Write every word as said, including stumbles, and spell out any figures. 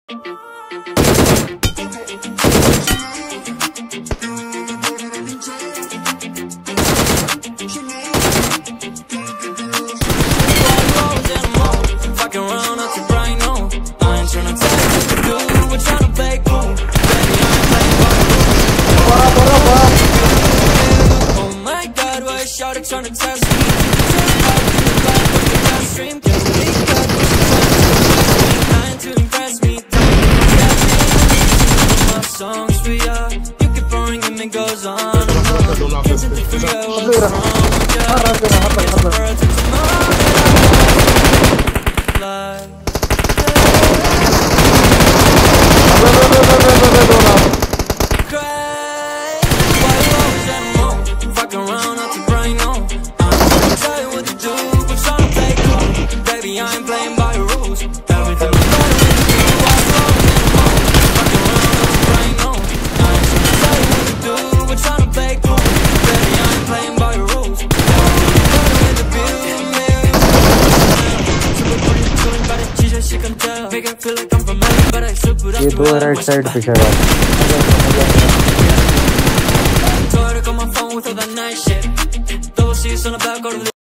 Trying to test me, stream to impress me. My songs for ya, you keep pouring and it goes on and on. Can't seem to figure out what's wrong with ya. It's a bird to tomorrow. Cry. Why you always at home? Fucking around, not to brain on. I ain't playing by the rules. Everything I'm gonna do, what's wrong with them all? Fucking around, I'm spraying on. I ain't trying to tell you what to do, we're trying to play cool. Baby, I ain't playing by the rules. Everything I'm gonna hit the bill, million. Super pretty, chillin' by the cheese, she can tell. Make it feel like I'm from L A, but I slip it up. ये दो right side पे चढ़ा Told her to call my phone with all that nice shit. Double C's on the back of the